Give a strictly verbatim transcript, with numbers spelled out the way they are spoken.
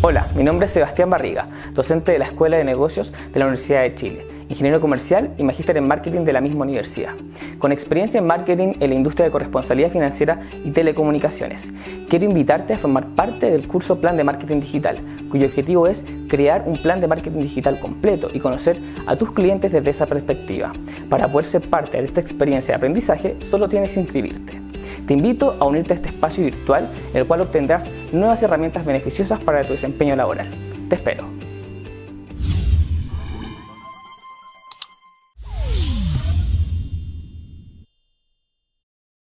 Hola, mi nombre es Sebastián Barriga, docente de la Escuela de Negocios de la Universidad de Chile, ingeniero comercial y magíster en marketing de la misma universidad, con experiencia en marketing en la industria de corresponsabilidad financiera y telecomunicaciones. Quiero invitarte a formar parte del curso Plan de Marketing Digital, cuyo objetivo es crear un plan de marketing digital completo y conocer a tus clientes desde esa perspectiva. Para poder ser parte de esta experiencia de aprendizaje, solo tienes que inscribirte. Te invito a unirte a este espacio virtual en el cual obtendrás nuevas herramientas beneficiosas para tu desempeño laboral. Te espero.